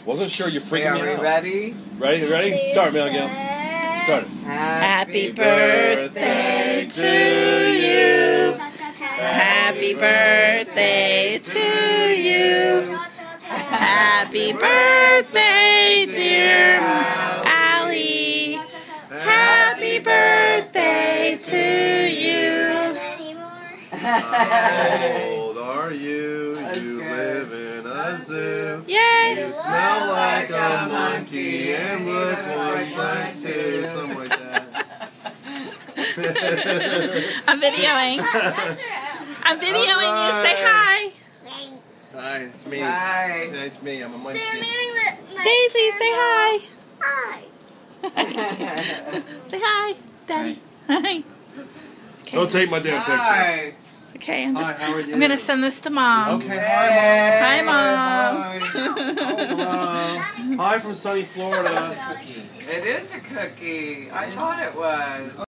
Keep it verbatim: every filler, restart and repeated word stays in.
Wasn't sure you're Okay, freaking me are we out. ready? Ready? Ready? Start, Mel Gil. Start it. Happy birthday to you. Happy birthday to you. Happy birthday, dear Allie. Happy birthday to you. How old are you? That's You good. live in a zoo. Yay! You smell like a monkey and look like one too. Something like that. I'm videoing. I'm videoing you. Say hi. Hi, it's me. Hi. Yeah, it's me. I'm a munchkin. Daisy, say hi. Hi. Say hi, Daddy. Hi. Don't take my damn picture. Hi. Okay, I'm just. Hi, how are you? I'm gonna send this to Mom. Okay, hi, Hi, Mom. Mom. Hi. Hello. Hi from sunny Florida. It is a cookie. I thought it was.